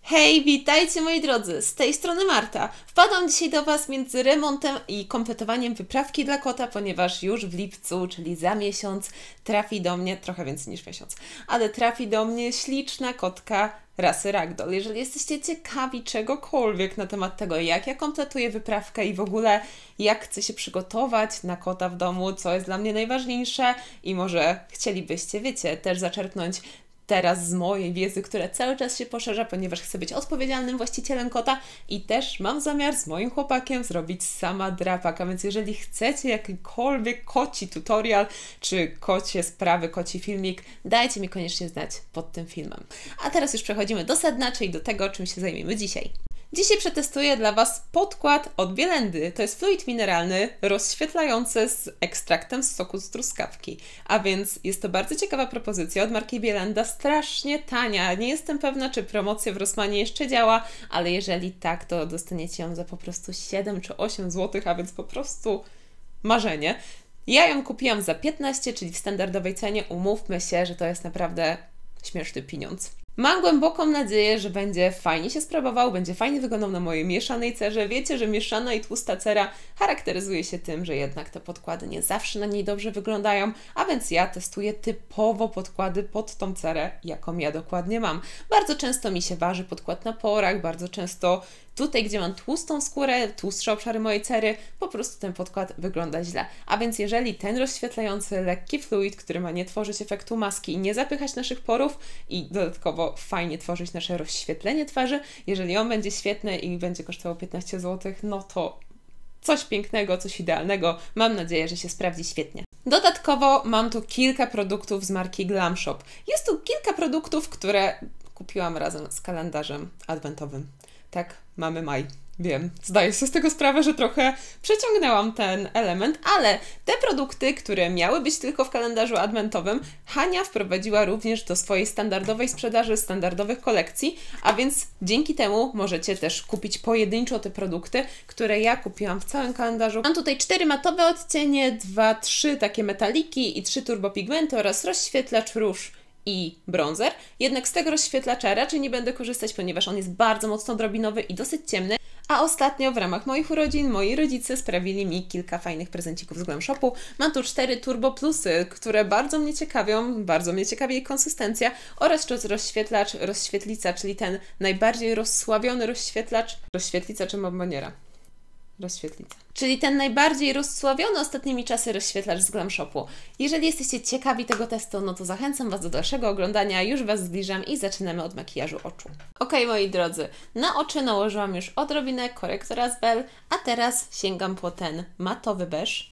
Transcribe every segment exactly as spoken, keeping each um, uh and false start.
Hej, witajcie moi drodzy, z tej strony Marta. Wpadłam dzisiaj do Was między remontem i kompletowaniem wyprawki dla kota, ponieważ już w lipcu, czyli za miesiąc, trafi do mnie, trochę więcej niż miesiąc, ale trafi do mnie śliczna kotka rasy Ragdoll. Jeżeli jesteście ciekawi czegokolwiek na temat tego, jak ja kompletuję wyprawkę i w ogóle jak chcę się przygotować na kota w domu, co jest dla mnie najważniejsze i może chcielibyście, wiecie, też zaczerpnąć teraz z mojej wiedzy, która cały czas się poszerza, ponieważ chcę być odpowiedzialnym właścicielem kota i też mam zamiar z moim chłopakiem zrobić sama drapak, a więc jeżeli chcecie jakikolwiek koci tutorial, czy kocie sprawy, koci filmik, dajcie mi koniecznie znać pod tym filmem. A teraz już przechodzimy do sedna, czyli do tego, czym się zajmiemy dzisiaj. Dzisiaj przetestuję dla Was podkład od Bielendy. To jest fluid mineralny, rozświetlający z ekstraktem z soku z truskawki. A więc jest to bardzo ciekawa propozycja od marki Bielenda, strasznie tania. Nie jestem pewna, czy promocja w Rossmanie jeszcze działa, ale jeżeli tak, to dostaniecie ją za po prostu siedem czy osiem złotych, a więc po prostu marzenie. Ja ją kupiłam za piętnaście, czyli w standardowej cenie. Umówmy się, że to jest naprawdę śmieszny pieniądz. Mam głęboką nadzieję, że będzie fajnie się sprawował, będzie fajnie wyglądał na mojej mieszanej cerze. Wiecie, że mieszana i tłusta cera charakteryzuje się tym, że jednak te podkłady nie zawsze na niej dobrze wyglądają, a więc ja testuję typowo podkłady pod tą cerę, jaką ja dokładnie mam. Bardzo często mi się waży podkład na porach, bardzo często tutaj, gdzie mam tłustą skórę, tłustsze obszary mojej cery, po prostu ten podkład wygląda źle. A więc jeżeli ten rozświetlający lekki fluid, który ma nie tworzyć efektu maski i nie zapychać naszych porów i dodatkowo fajnie tworzyć nasze rozświetlenie twarzy, jeżeli on będzie świetny i będzie kosztował piętnaście złotych, no to coś pięknego, coś idealnego. Mam nadzieję, że się sprawdzi świetnie. Dodatkowo mam tu kilka produktów z marki Glam Shop. Jest tu kilka produktów, które kupiłam razem z kalendarzem adwentowym. Tak, mamy maj. Wiem, zdaję sobie z tego sprawę, że trochę przeciągnęłam ten element, ale te produkty, które miały być tylko w kalendarzu adwentowym, Hania wprowadziła również do swojej standardowej sprzedaży, standardowych kolekcji, a więc dzięki temu możecie też kupić pojedynczo te produkty, które ja kupiłam w całym kalendarzu. Mam tutaj cztery matowe odcienie, dwa, trzy takie metaliki i trzy turbopigmenty oraz rozświetlacz róż i bronzer. Jednak z tego rozświetlacza raczej nie będę korzystać, ponieważ on jest bardzo mocno drobinowy i dosyć ciemny. A ostatnio w ramach moich urodzin moi rodzice sprawili mi kilka fajnych prezencików z Glam Shopu. Mam tu cztery Turbo Plusy, które bardzo mnie ciekawią, bardzo mnie ciekawi ich konsystencja oraz rozświetlacz, rozświetlica, czyli ten najbardziej rozsławiony rozświetlacz, rozświetlica czy bomboniera? Rozświetlica. Czyli ten najbardziej rozsławiony ostatnimi czasy rozświetlacz z Glam Shopu. Jeżeli jesteście ciekawi tego testu, no to zachęcam Was do dalszego oglądania. Już Was zbliżam i zaczynamy od makijażu oczu. Ok, moi drodzy, na oczy nałożyłam już odrobinę korektora z Bell, a teraz sięgam po ten matowy beż.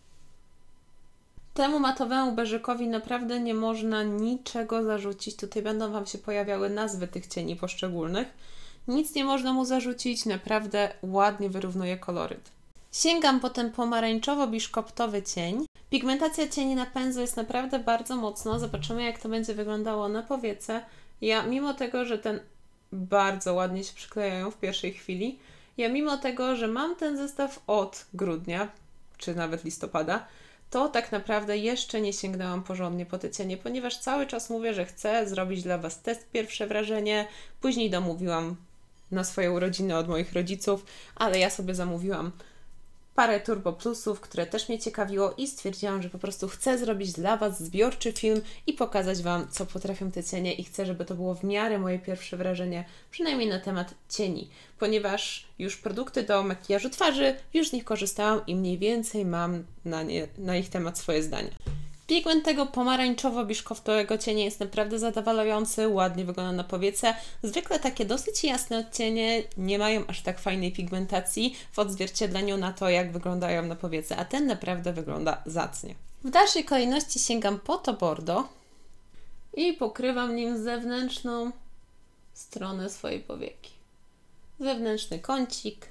Temu matowemu beżykowi naprawdę nie można niczego zarzucić. Tutaj będą Wam się pojawiały nazwy tych cieni poszczególnych. Nic nie można mu zarzucić, naprawdę ładnie wyrównuje koloryt. Sięgam po ten pomarańczowo-biszkoptowy cień. Pigmentacja cieni na pędzu jest naprawdę bardzo mocno. Zobaczymy, jak to będzie wyglądało na powiece. Ja, mimo tego, że ten bardzo ładnie się przyklejają w pierwszej chwili, ja mimo tego, że mam ten zestaw od grudnia, czy nawet listopada, to tak naprawdę jeszcze nie sięgnęłam porządnie po te cienie, ponieważ cały czas mówię, że chcę zrobić dla Was test pierwsze wrażenie. Później domówiłam na swoje urodziny od moich rodziców, ale ja sobie zamówiłam parę Turbo Plusów, które też mnie ciekawiło i stwierdziłam, że po prostu chcę zrobić dla Was zbiorczy film i pokazać Wam, co potrafią te cienie i chcę, żeby to było w miarę moje pierwsze wrażenie, przynajmniej na temat cieni, ponieważ już produkty do makijażu twarzy, już z nich korzystałam i mniej więcej mam na, nie, na ich temat swoje zdanie. Pigment tego pomarańczowo-biszkoftowego cienia jest naprawdę zadowalający, ładnie wygląda na powiece. Zwykle takie dosyć jasne odcienie nie mają aż tak fajnej pigmentacji w odzwierciedleniu na to, jak wyglądają na powiece, a ten naprawdę wygląda zacnie. W dalszej kolejności sięgam po to bordo i pokrywam nim zewnętrzną stronę swojej powieki. Zewnętrzny kącik.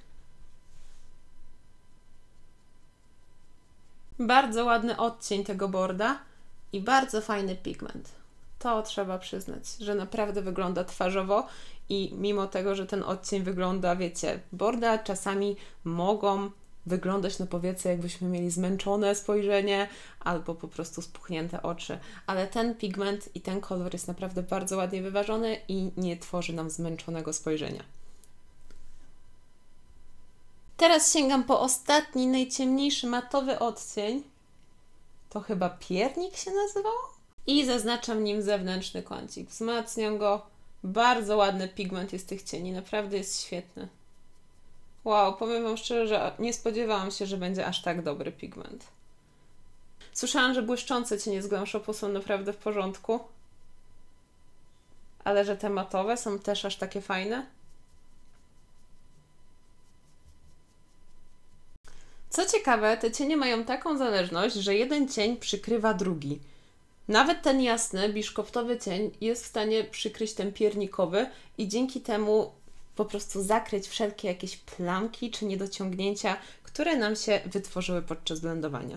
Bardzo ładny odcień tego borda i bardzo fajny pigment. To trzeba przyznać, że naprawdę wygląda twarzowo i mimo tego, że ten odcień wygląda, wiecie, borda czasami mogą wyglądać na powiece, jakbyśmy mieli zmęczone spojrzenie albo po prostu spuchnięte oczy. Ale ten pigment i ten kolor jest naprawdę bardzo ładnie wyważony i nie tworzy nam zmęczonego spojrzenia. Teraz sięgam po ostatni, najciemniejszy matowy odcień. To chyba piernik się nazywało? I zaznaczam nim zewnętrzny kącik. Wzmacniam go. Bardzo ładny pigment jest tych cieni. Naprawdę jest świetny. Wow, powiem Wam szczerze, że nie spodziewałam się, że będzie aż tak dobry pigment. Słyszałam, że błyszczące cienie z Glam Shopu są naprawdę w porządku. Ale że te matowe są też aż takie fajne. Co ciekawe, te cienie mają taką zależność, że jeden cień przykrywa drugi. Nawet ten jasny, biszkoptowy cień jest w stanie przykryć ten piernikowy i dzięki temu po prostu zakryć wszelkie jakieś plamki czy niedociągnięcia, które nam się wytworzyły podczas blendowania.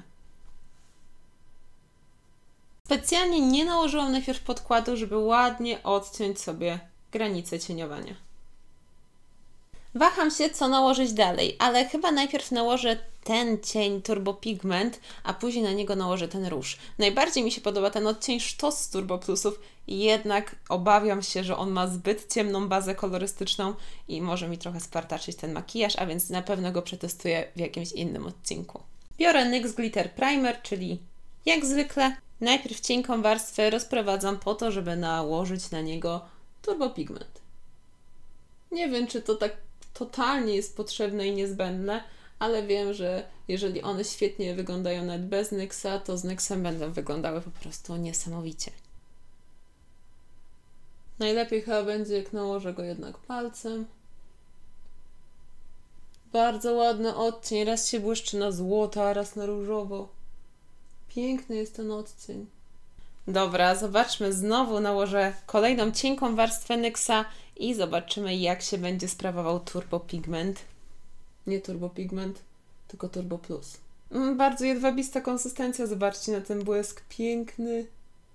Specjalnie nie nałożyłam najpierw podkładu, żeby ładnie odciąć sobie granicę cieniowania. Waham się, co nałożyć dalej, ale chyba najpierw nałożę ten cień Turbo Pigment, a później na niego nałożę ten róż. Najbardziej mi się podoba ten odcień Sztos z Turbo Plusów, jednak obawiam się, że on ma zbyt ciemną bazę kolorystyczną i może mi trochę spartaczyć ten makijaż, a więc na pewno go przetestuję w jakimś innym odcinku. Biorę NYX Glitter Primer, czyli jak zwykle najpierw cienką warstwę rozprowadzam po to, żeby nałożyć na niego Turbo Pigment. Nie wiem, czy to tak totalnie jest potrzebne i niezbędne, ale wiem, że jeżeli one świetnie wyglądają nawet bez NYXa, to z NYXem będą wyglądały po prostu niesamowicie. Najlepiej chyba będzie, jak nałożę go jednak palcem. Bardzo ładny odcień, raz się błyszczy na złoto, a raz na różowo. Piękny jest ten odcień. Dobra, zobaczmy, znowu nałożę kolejną cienką warstwę NYXa i zobaczymy, jak się będzie sprawował Turbo Pigment. Nie Turbo Pigment, tylko Turbo Plus. Mm, bardzo jedwabista konsystencja, zobaczcie na ten błysk, piękny.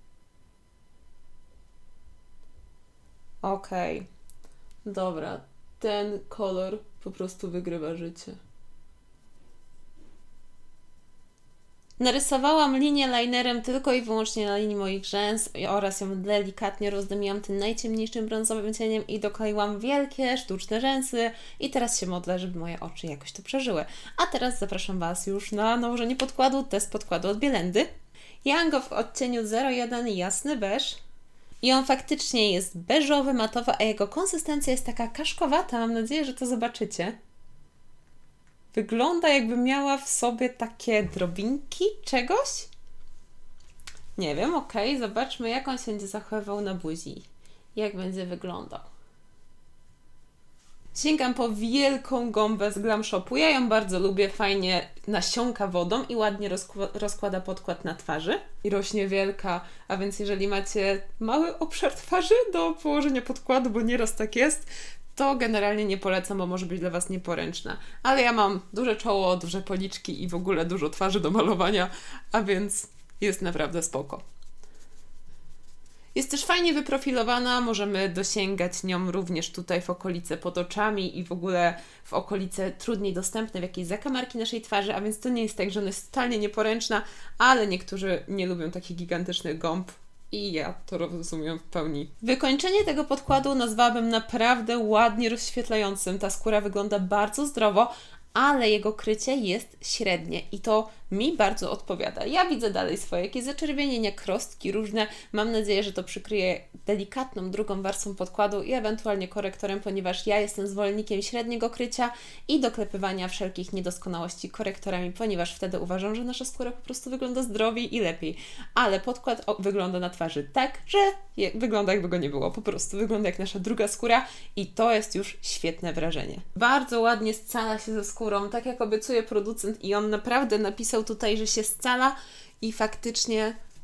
Okej, okay. Dobra, ten kolor po prostu wygrywa życie. Narysowałam linię linerem tylko i wyłącznie na linii moich rzęs oraz ją delikatnie rozdymiłam tym najciemniejszym brązowym cieniem i dokleiłam wielkie, sztuczne rzęsy i teraz się modlę, żeby moje oczy jakoś to przeżyły. A teraz zapraszam Was już na nałożenie podkładu, test podkładu od Bielendy. Ja mam go w odcieniu zero jeden jasny beż i on faktycznie jest beżowy, matowy, a jego konsystencja jest taka kaszkowata. Mam nadzieję, że to zobaczycie. Wygląda, jakby miała w sobie takie drobinki czegoś. Nie wiem, okej, okay, zobaczmy, jak on się będzie zachowywał na buzi. Jak będzie wyglądał. Sięgam po wielką gąbę z Glam Shopu. Ja ją bardzo lubię, fajnie nasiąka wodą i ładnie rozkła- rozkłada podkład na twarzy. I rośnie wielka, a więc jeżeli macie mały obszar twarzy do położenia podkładu, bo nieraz tak jest, to generalnie nie polecam, bo może być dla Was nieporęczna. Ale ja mam duże czoło, duże policzki i w ogóle dużo twarzy do malowania, a więc jest naprawdę spoko. Jest też fajnie wyprofilowana, możemy dosięgać nią również tutaj w okolice pod oczami i w ogóle w okolice trudniej dostępne w jakiejś zakamarki naszej twarzy, a więc to nie jest tak, że ona jest totalnie nieporęczna, ale niektórzy nie lubią takich gigantycznych gąb. I ja to rozumiem w pełni. Wykończenie tego podkładu nazwałabym naprawdę ładnie rozświetlającym. Ta skóra wygląda bardzo zdrowo, ale jego krycie jest średnie i to mi bardzo odpowiada. Ja widzę dalej swoje jakieś zaczerwienienia, krostki różne. Mam nadzieję, że to przykryje delikatną drugą warstwą podkładu i ewentualnie korektorem, ponieważ ja jestem zwolennikiem średniego krycia i doklepywania wszelkich niedoskonałości korektorami, ponieważ wtedy uważam, że nasza skóra po prostu wygląda zdrowiej i lepiej. Ale podkład o, wygląda na twarzy tak, że je, wygląda jakby go nie było. Po prostu wygląda jak nasza druga skóra i to jest już świetne wrażenie. Bardzo ładnie scala się ze skórą, tak jak obiecuje producent i on naprawdę napisał tutaj, że się scala i faktycznie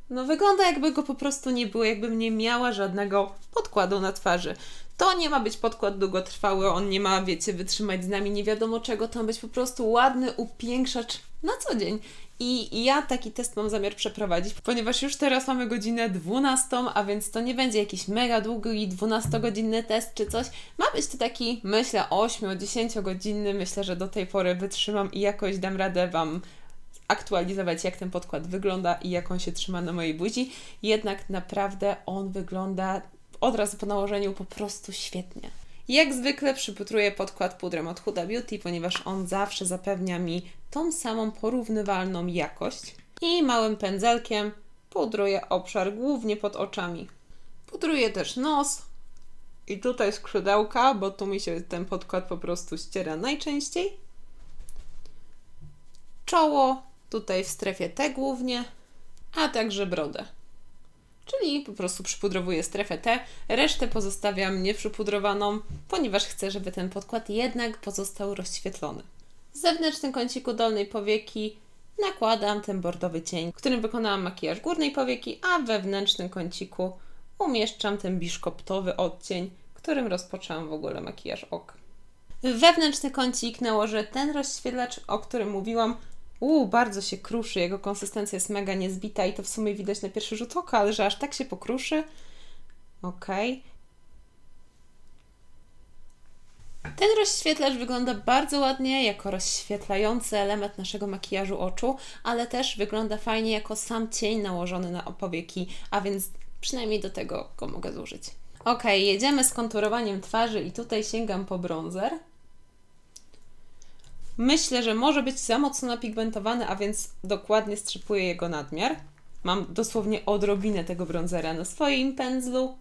No wygląda jakby go po prostu nie było, jakbym nie miała żadnego podkładu na twarzy. To nie ma być podkład długotrwały, on nie ma, wiecie, wytrzymać z nami nie wiadomo czego, to ma być po prostu ładny upiększacz na co dzień. I ja taki test mam zamiar przeprowadzić, ponieważ już teraz mamy godzinę dwunastą, a więc to nie będzie jakiś mega długi dwunastogodzinny test czy coś. Ma być to taki, myślę, osiem-dziesięciogodzinny. Myślę, że do tej pory wytrzymam i jakoś dam radę Wam aktualizować, jak ten podkład wygląda i jak on się trzyma na mojej buzi. Jednak naprawdę on wygląda od razu po nałożeniu po prostu świetnie. Jak zwykle przypudruję podkład pudrem od Huda Beauty, ponieważ on zawsze zapewnia mi tą samą porównywalną jakość. I małym pędzelkiem pudruję obszar głównie pod oczami. Pudruję też nos i tutaj skrzydełka, bo tu mi się ten podkład po prostu ściera najczęściej. Czoło, tutaj w strefie T głównie, a także brodę. Czyli po prostu przypudrowuję strefę T, resztę pozostawiam nieprzypudrowaną, ponieważ chcę, żeby ten podkład jednak pozostał rozświetlony. W zewnętrznym kąciku dolnej powieki nakładam ten bordowy cień, którym wykonałam makijaż górnej powieki, a w wewnętrznym kąciku umieszczam ten biszkoptowy odcień, którym rozpoczęłam w ogóle makijaż oka. W wewnętrzny kącik nałożę ten rozświetlacz, o którym mówiłam. Uuu, bardzo się kruszy, jego konsystencja jest mega niezbita i to w sumie widać na pierwszy rzut oka, ale że aż tak się pokruszy. Ok. Ten rozświetlacz wygląda bardzo ładnie jako rozświetlający element naszego makijażu oczu, ale też wygląda fajnie jako sam cień nałożony na powieki, a więc przynajmniej do tego go mogę zużyć. Ok, jedziemy z konturowaniem twarzy i tutaj sięgam po bronzer. Myślę, że może być za mocno napigmentowany, a więc dokładnie strzypuję jego nadmiar. Mam dosłownie odrobinę tego bronzera na swoim pędzlu.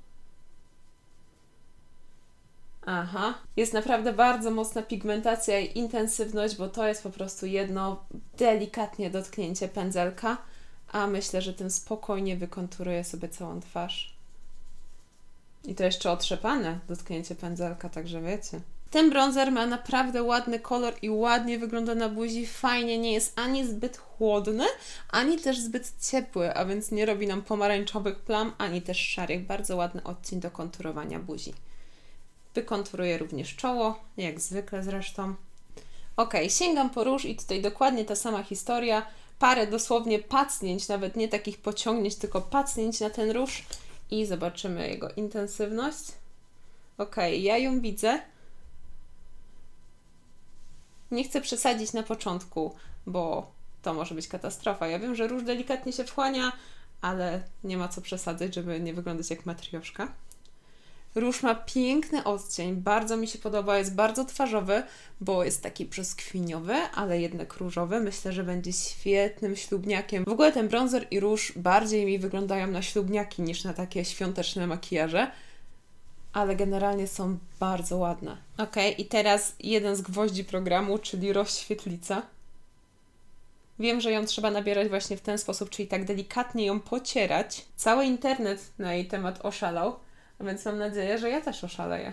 Aha, jest naprawdę bardzo mocna pigmentacja i intensywność, bo to jest po prostu jedno delikatnie dotknięcie pędzelka, a myślę, że tym spokojnie wykonturuję sobie całą twarz. I to jeszcze otrzepane dotknięcie pędzelka, także wiecie. Ten bronzer ma naprawdę ładny kolor i ładnie wygląda na buzi, fajnie, nie jest ani zbyt chłodny, ani też zbyt ciepły, a więc nie robi nam pomarańczowych plam, ani też szarych. Bardzo ładny odcień do konturowania buzi. Wykonturuję również czoło, jak zwykle zresztą. Ok, sięgam po róż i tutaj dokładnie ta sama historia. Parę dosłownie pacnięć, nawet nie takich pociągnięć, tylko pacnięć na ten róż i zobaczymy jego intensywność. Ok, ja ją widzę. Nie chcę przesadzić na początku, bo to może być katastrofa. Ja wiem, że róż delikatnie się wchłania, ale nie ma co przesadzać, żeby nie wyglądać jak matrioszka. Róż ma piękny odcień, bardzo mi się podoba, jest bardzo twarzowy, bo jest taki brzoskwiniowy, ale jednak różowy. Myślę, że będzie świetnym ślubniakiem. W ogóle ten bronzer i róż bardziej mi wyglądają na ślubniaki niż na takie świąteczne makijaże, ale generalnie są bardzo ładne. Ok, i teraz jeden z gwoździ programu, czyli rozświetlica. Wiem, że ją trzeba nabierać właśnie w ten sposób, czyli tak delikatnie ją pocierać. Cały internet na jej temat oszalał, a więc mam nadzieję, że ja też oszaleję.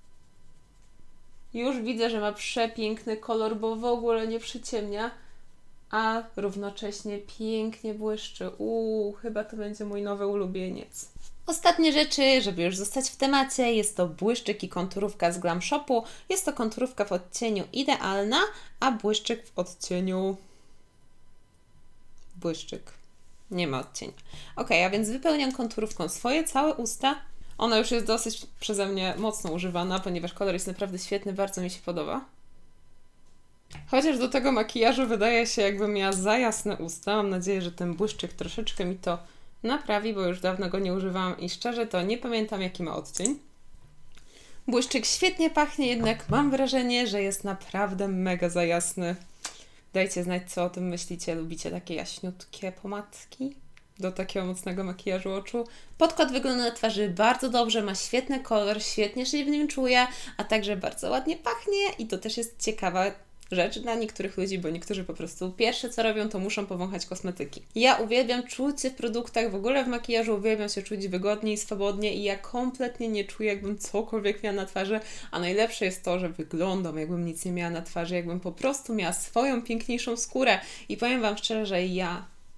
Już widzę, że ma przepiękny kolor, bo w ogóle nie przyciemnia, a równocześnie pięknie błyszczy. Uuu, chyba to będzie mój nowy ulubieniec. Ostatnie rzeczy, żeby już zostać w temacie, jest to błyszczyk i konturówka z Glam Shopu. Jest to konturówka w odcieniu Idealna, a błyszczyk w odcieniu... Błyszczyk. Nie ma odcienia. Ok, a więc wypełniam konturówką swoje całe usta. Ona już jest dosyć przeze mnie mocno używana, ponieważ kolor jest naprawdę świetny, bardzo mi się podoba. Chociaż do tego makijażu wydaje się, jakbym miała za jasne usta. Mam nadzieję, że ten błyszczyk troszeczkę mi to naprawi, bo już dawno go nie używałam i szczerze to nie pamiętam, jaki ma odcień. Błyszczyk świetnie pachnie, jednak mam wrażenie, że jest naprawdę mega za jasny. Dajcie znać, co o tym myślicie. Lubicie takie jaśniutkie pomadki do takiego mocnego makijażu oczu? Podkład wygląda na twarzy bardzo dobrze, ma świetny kolor, świetnie się w nim czuję, a także bardzo ładnie pachnie i to też jest ciekawa rzecz dla niektórych ludzi, bo niektórzy po prostu pierwsze co robią, to muszą powąchać kosmetyki. Ja uwielbiam czuć się w produktach, w ogóle w makijażu uwielbiam się czuć wygodnie i swobodnie i ja kompletnie nie czuję, jakbym cokolwiek miała na twarzy, a najlepsze jest to, że wyglądam, jakbym nic nie miała na twarzy, jakbym po prostu miała swoją piękniejszą skórę i powiem Wam szczerze, że ja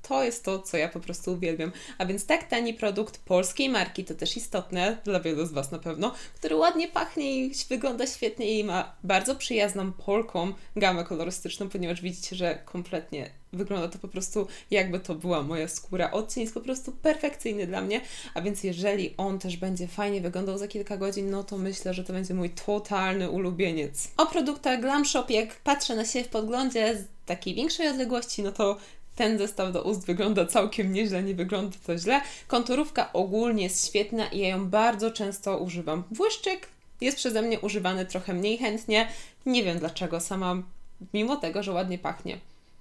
to jest to, co ja po prostu uwielbiam. A więc tak tani produkt polskiej marki, to też istotne dla wielu z Was na pewno, który ładnie pachnie i wygląda świetnie i ma bardzo przyjazną Polką gamę kolorystyczną, ponieważ widzicie, że kompletnie wygląda to po prostu jakby to była moja skóra. Odcień jest po prostu perfekcyjny dla mnie, a więc jeżeli on też będzie fajnie wyglądał za kilka godzin, no to myślę, że to będzie mój totalny ulubieniec. O produktach Glam Shop, jak patrzę na siebie w podglądzie z takiej większej odległości, no to ten zestaw do ust wygląda całkiem nieźle, nie wygląda to źle. Konturówka ogólnie jest świetna i ja ją bardzo często używam. Błyszczyk jest przeze mnie używany trochę mniej chętnie. Nie wiem dlaczego, sama mimo tego, że ładnie pachnie.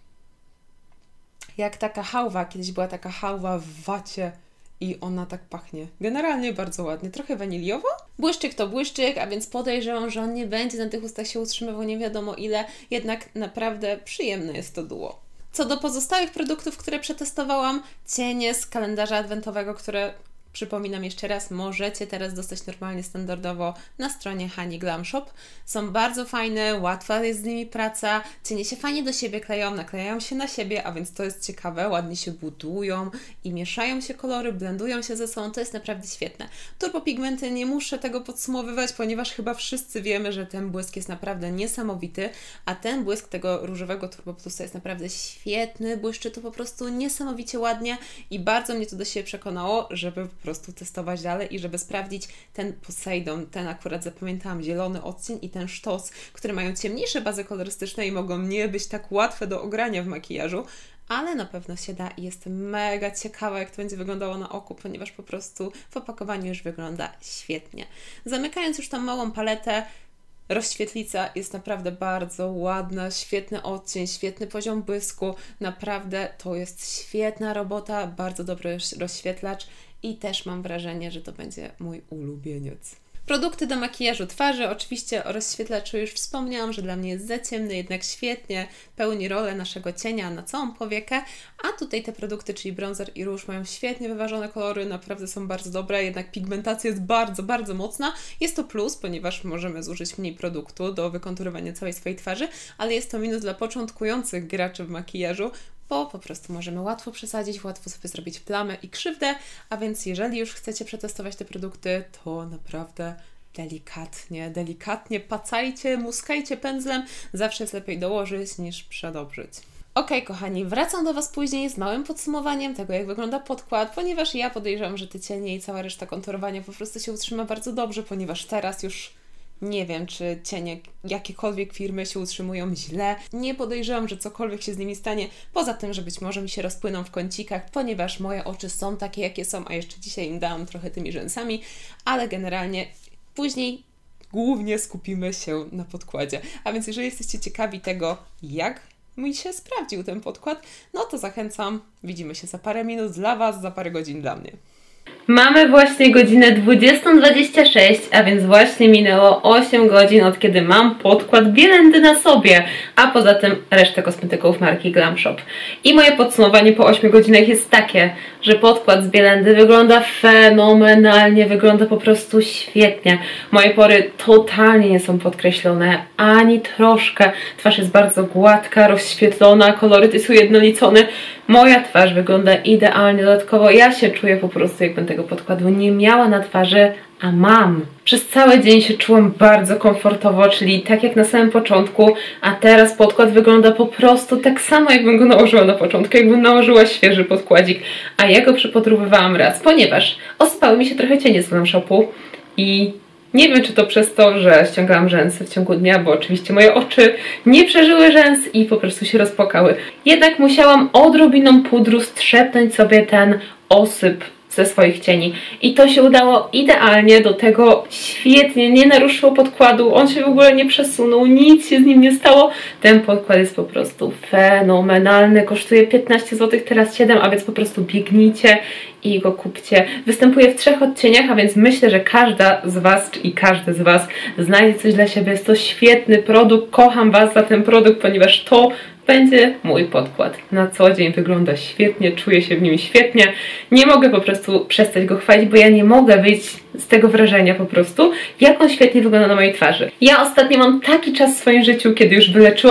Jak taka hałwa, kiedyś była taka hałwa w wacie i ona tak pachnie. Generalnie bardzo ładnie, trochę waniliowo. Błyszczyk to błyszczyk, a więc podejrzewam, że on nie będzie na tych ustach się utrzymywał nie wiadomo ile, jednak naprawdę przyjemne jest to duo. Co do pozostałych produktów, które przetestowałam, cienie z kalendarza adwentowego, które przypominam jeszcze raz, możecie teraz dostać normalnie, standardowo na stronie Honey Glam Shop. Są bardzo fajne, łatwa jest z nimi praca, cienie się fajnie do siebie kleją, naklejają się na siebie, a więc to jest ciekawe, ładnie się budują i mieszają się kolory, blendują się ze sobą, to jest naprawdę świetne. Turbopigmenty, nie muszę tego podsumowywać, ponieważ chyba wszyscy wiemy, że ten błysk jest naprawdę niesamowity, a ten błysk tego różowego Turbo Plusa jest naprawdę świetny, błyszczy to po prostu niesamowicie ładnie i bardzo mnie to do siebie przekonało, żeby po prostu testować dalej i żeby sprawdzić ten Poseidon, ten akurat zapamiętałam, zielony odcień i ten sztos, które mają ciemniejsze bazy kolorystyczne i mogą nie być tak łatwe do ogrania w makijażu, ale na pewno się da i jestem mega ciekawa, jak to będzie wyglądało na oku, ponieważ po prostu w opakowaniu już wygląda świetnie. Zamykając już tą małą paletę, rozświetlica jest naprawdę bardzo ładna, świetny odcień, świetny poziom błysku, naprawdę to jest świetna robota, bardzo dobry rozświetlacz i też mam wrażenie, że to będzie mój ulubieniec. Produkty do makijażu twarzy, oczywiście o rozświetlaczu już wspomniałam, że dla mnie jest za ciemny, jednak świetnie pełni rolę naszego cienia na całą powiekę, a tutaj te produkty, czyli bronzer i róż mają świetnie wyważone kolory, naprawdę są bardzo dobre, jednak pigmentacja jest bardzo, bardzo mocna. Jest to plus, ponieważ możemy zużyć mniej produktu do wykonturowania całej swojej twarzy, ale jest to minus dla początkujących graczy w makijażu, bo po prostu możemy łatwo przesadzić, łatwo sobie zrobić plamę i krzywdę, a więc jeżeli już chcecie przetestować te produkty, to naprawdę delikatnie, delikatnie pacajcie, muskajcie pędzlem, zawsze jest lepiej dołożyć niż przedobrzyć. Ok, kochani, wracam do Was później z małym podsumowaniem tego, jak wygląda podkład, ponieważ ja podejrzewam, że te cienie i cała reszta konturowania po prostu się utrzyma bardzo dobrze, ponieważ teraz już nie wiem, czy cienie jakiekolwiek firmy się utrzymują źle. Nie podejrzewam, że cokolwiek się z nimi stanie, poza tym, że być może mi się rozpłyną w kącikach, ponieważ moje oczy są takie, jakie są, a jeszcze dzisiaj im dałam trochę tymi rzęsami, ale generalnie później głównie skupimy się na podkładzie. A więc jeżeli jesteście ciekawi tego, jak mi się sprawdził ten podkład, no to zachęcam. Widzimy się za parę minut dla Was, za parę godzin dla mnie. Mamy właśnie godzinę dwudziestą dwadzieścia sześć, a więc właśnie minęło osiem godzin od kiedy mam podkład Bielendy na sobie, a poza tym resztę kosmetyków marki Glam Shop. I moje podsumowanie po ośmiu godzinach jest takie, że podkład z Bielendy wygląda fenomenalnie, wygląda po prostu świetnie. Moje pory totalnie nie są podkreślone, ani troszkę. Twarz jest bardzo gładka, rozświetlona, koloryt jest ujednolicony. Moja twarz wygląda idealnie, dodatkowo ja się czuję po prostu, jakbym tego podkładu nie miała na twarzy, a mam. Przez cały dzień się czułam bardzo komfortowo, czyli tak jak na samym początku, a teraz podkład wygląda po prostu tak samo, jakbym go nałożyła na początku, jakbym nałożyła świeży podkładzik, a ja go przypudrowywałam raz, ponieważ osypały mi się trochę cienie z Glam Shopu i nie wiem, czy to przez to, że ściągałam rzęsy w ciągu dnia, bo oczywiście moje oczy nie przeżyły rzęs i po prostu się rozpłakały. Jednak musiałam odrobiną pudru strzepnąć sobie ten osyp ze swoich cieni. I to się udało idealnie, do tego świetnie, nie naruszyło podkładu, on się w ogóle nie przesunął, nic się z nim nie stało. Ten podkład jest po prostu fenomenalny, kosztuje piętnaście złotych, teraz siedem, a więc po prostu biegnijcie i go kupcie. Występuje w trzech odcieniach, a więc myślę, że każda z Was i każdy z Was znajdzie coś dla siebie. Jest to świetny produkt, kocham Was za ten produkt, ponieważ to będzie mój podkład. Na co dzień wygląda świetnie, czuję się w nim świetnie. Nie mogę po prostu przestać go chwalić, bo ja nie mogę wyjść z tego wrażenia po prostu, jak on świetnie wygląda na mojej twarzy. Ja ostatnio mam taki czas w swoim życiu, kiedy już wyleczyłam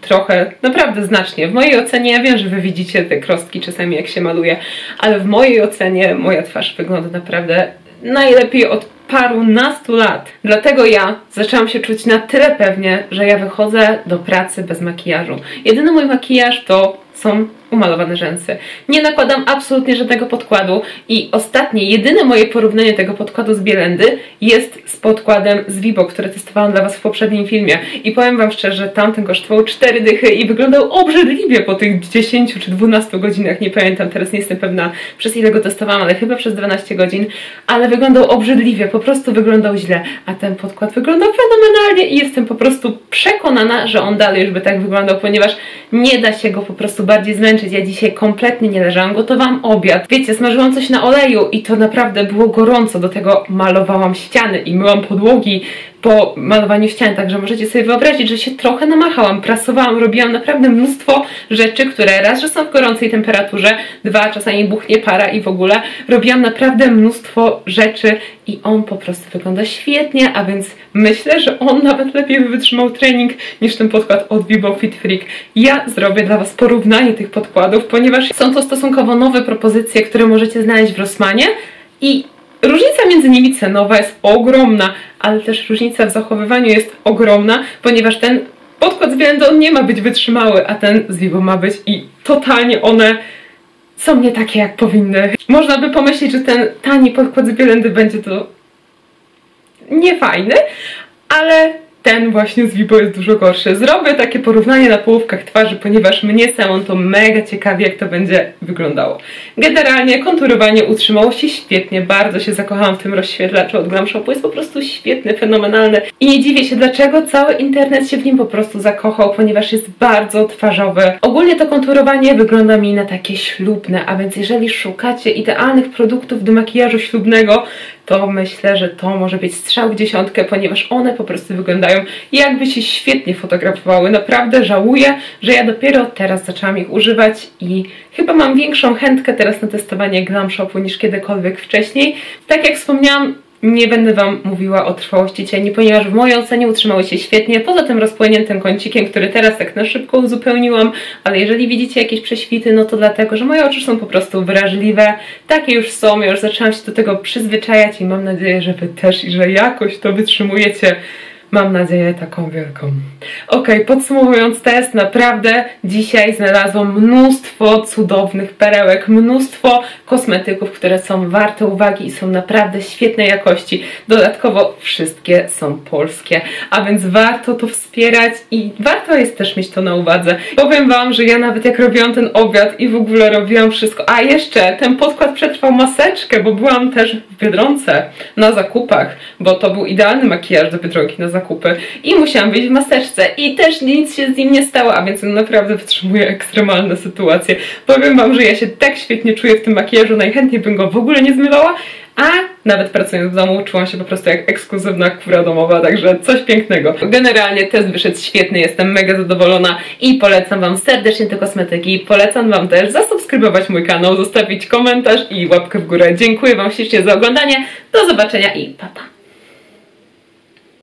trochę, naprawdę znacznie. W mojej ocenie, ja wiem, że wy widzicie te krostki czasami jak się maluje, ale w mojej ocenie moja twarz wygląda naprawdę najlepiej od parunastu lat. Dlatego ja zaczęłam się czuć na tyle pewnie, że ja wychodzę do pracy bez makijażu. Jedyny mój makijaż to są umalowane rzęsy. Nie nakładam absolutnie żadnego podkładu i ostatnie, jedyne moje porównanie tego podkładu z Bielendy jest z podkładem z Vibo, który testowałam dla was w poprzednim filmie i powiem wam szczerze, tamten kosztował cztery dychy i wyglądał obrzydliwie po tych dziesięciu czy dwunastu godzinach, nie pamiętam, teraz nie jestem pewna przez ile go testowałam, ale chyba przez dwanaście godzin, ale wyglądał obrzydliwie, po prostu wyglądał źle, a ten podkład wyglądał fenomenalnie i jestem po prostu przekonana, że on dalej już by tak wyglądał, ponieważ nie da się go po prostu bardziej zmęczyć. Ja dzisiaj kompletnie nie leżałam, gotowałam obiad. Wiecie, smażyłam coś na oleju i to naprawdę było gorąco. Do tego malowałam ściany i myłam podłogi po malowaniu ścian, także możecie sobie wyobrazić, że się trochę namachałam, prasowałam, robiłam naprawdę mnóstwo rzeczy, które raz, że są w gorącej temperaturze, dwa, czasami buchnie para i w ogóle robiłam naprawdę mnóstwo rzeczy i on po prostu wygląda świetnie, a więc myślę, że on nawet lepiej by wytrzymał trening niż ten podkład od Vibo Fit Freak. Ja zrobię dla was porównanie tych podkładów, ponieważ są to stosunkowo nowe propozycje, które możecie znaleźć w Rossmanie i różnica między nimi cenowa jest ogromna, ale też różnica w zachowywaniu jest ogromna, ponieważ ten podkład z Bielendy on nie ma być wytrzymały, a ten z Vibo ma być i totalnie one są nie takie jak powinny. Można by pomyśleć, że ten tani podkład z Bielendy będzie to niefajny, ale ten właśnie z Vibo jest dużo gorszy. Zrobię takie porównanie na połówkach twarzy, ponieważ mnie samą to mega ciekawi, jak to będzie wyglądało. Generalnie konturowanie utrzymało się świetnie, bardzo się zakochałam w tym rozświetlaczu od Glam Shopu, jest po prostu świetny, fenomenalny i nie dziwię się, dlaczego cały internet się w nim po prostu zakochał, ponieważ jest bardzo twarzowy. Ogólnie to konturowanie wygląda mi na takie ślubne, a więc jeżeli szukacie idealnych produktów do makijażu ślubnego, to myślę, że to może być strzał w dziesiątkę, ponieważ one po prostu wyglądają jakby się świetnie fotografowały. Naprawdę żałuję, że ja dopiero teraz zaczęłam ich używać i chyba mam większą chętkę teraz na testowanie Glam Shopu niż kiedykolwiek wcześniej. Tak jak wspomniałam, nie będę wam mówiła o trwałości cieni, ponieważ w mojej ocenie utrzymały się świetnie, poza tym rozpłyniętym kącikiem, który teraz tak na szybko uzupełniłam, ale jeżeli widzicie jakieś prześwity, no to dlatego, że moje oczy są po prostu wrażliwe, takie już są, ja już zaczęłam się do tego przyzwyczajać i mam nadzieję, że wy też i że jakoś to wytrzymujecie. Mam nadzieję taką wielką. Ok, podsumowując test, naprawdę dzisiaj znalazłam mnóstwo cudownych perełek, mnóstwo kosmetyków, które są warte uwagi i są naprawdę świetnej jakości. Dodatkowo wszystkie są polskie, a więc warto to wspierać i warto jest też mieć to na uwadze. Powiem wam, że ja nawet jak robiłam ten obiad i w ogóle robiłam wszystko, a jeszcze ten podkład przetrwał maseczkę, bo byłam też w Biedronce na zakupach, bo to był idealny makijaż do Biedronki na zakupy. Zakupy i musiałam wyjść w maseczce i też nic się z nim nie stało, a więc on naprawdę wytrzymuje ekstremalne sytuacje. Powiem wam, że ja się tak świetnie czuję w tym makijażu, najchętniej bym go w ogóle nie zmywała, a nawet pracując w domu czułam się po prostu jak ekskluzywna kura domowa, także coś pięknego. Generalnie test wyszedł świetny, jestem mega zadowolona i polecam wam serdecznie te kosmetyki. Polecam wam też zasubskrybować mój kanał, zostawić komentarz i łapkę w górę. Dziękuję wam ślicznie za oglądanie, do zobaczenia i pa pa!